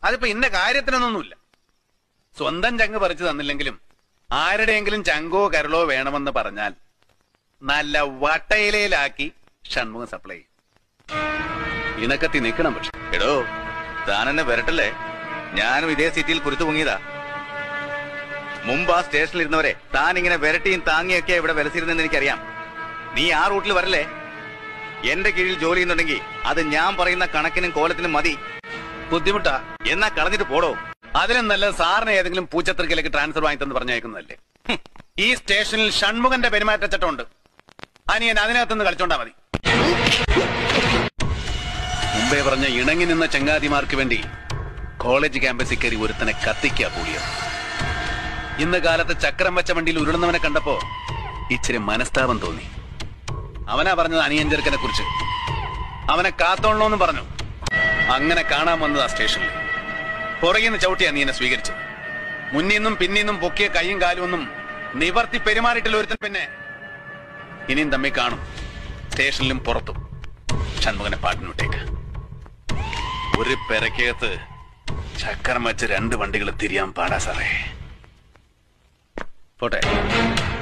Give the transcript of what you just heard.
അതിപ്പോ ഇന്ന കാര്യത്തിനൊന്നുമില്ല. സ്വന്തം ചങ്ക് പറിച്ചു തന്നില്ലെങ്കിലും ആരുടെയെങ്കിലും ചങ്കോ കരളോ വേണമെന്ന് പറഞ്ഞാൽ നല്ല വട്ടയിലയിലാക്കി ഷൺമുഖം സപ്ലൈ ചെയ്യും. ഇണക്കത്തി നിൽക്കണം. പക്ഷെ എടോ, താൻ എന്നെ വരട്ടല്ലേ? ഞാനും ഇതേ സിറ്റിയിൽ കുരുത്തു പൊങ്ങിയതാ. മുമ്പ് ആ സ്റ്റേഷനിൽ ഇരുന്നവരെ താൻ ഇങ്ങനെ വരട്ടിയും താങ്ങിയൊക്കെ ഇവിടെ വിലസിരുന്നെന്ന് എനിക്കറിയാം. നീ ആ റൂട്ടിൽ വരല്ലേ? എന്റെ കീഴിൽ ജോലി ചെയ്യുന്നുണ്ടെങ്കിൽ അത് ഞാൻ പറയുന്ന കണക്കിനും കോലത്തിനും മതി. ബുദ്ധിമുട്ടാ എന്നാ കളഞ്ഞിട്ട് പോടോ. അതിനും നല്ലത് സാറിന് ഏതെങ്കിലും പൂച്ചത്രിക്കലേക്ക് ട്രാൻസ്ഫർ വാങ്ങിത്തെന്ന് പറഞ്ഞേക്കുന്നതല്ലേ. ഈ സ്റ്റേഷനിൽ ഷൺമുഖന്റെ പെരുമാറ്റച്ചട്ടമുണ്ട്. അനിയൻ അതിനകത്തുനിന്ന് കളിച്ചോണ്ടാ മതി. മുമ്പേ പറഞ്ഞ ഇണങ്ങി നിന്ന ചങ്ങാതിമാർക്ക് വേണ്ടി കോളേജ് ക്യാമ്പസിൽ കയറി ഒരുത്തനെ കത്തിക്കാ കൂടിയത്. ഇന്ന് കാലത്ത് ചക്രം വെച്ച വണ്ടിയിൽ ഉരുളുന്നവനെ കണ്ടപ്പോ ഇച്ചിരി മനസ്താപം തോന്നി. അവനാ പറഞ്ഞത് അനിയൻ ചെറുക്കനെ കുറിച്ച്. അവനെ കാത്തോളണമെന്നും പറഞ്ഞു. അങ്ങനെ കാണാൻ വന്നത് ആ സ്റ്റേഷനിൽ. പുറകിൽ നിന്ന് ചവിട്ടിയാ നീ എന്നെ സ്വീകരിച്ചത്. മുന്നിന്നും പിന്നിന്നും പൊക്കിയ കൈയും കാലും ഒന്നും നിവർത്തി പെരുമാറിയിട്ടില്ല ഒരുത്തൻ. പിന്നെ ഇനിയും തമ്മിൽ കാണും, സ്റ്റേഷനിലും പുറത്തും. ഷൺമുഖനെ പാട്ടിനുട്ടേക്ക്. ഒരു പെരക്കകത്ത് ചക്രം വെച്ച് 2 വണ്ടികൾ തിരിയാൻ പാടാ സാറേ. പോട്ടെ.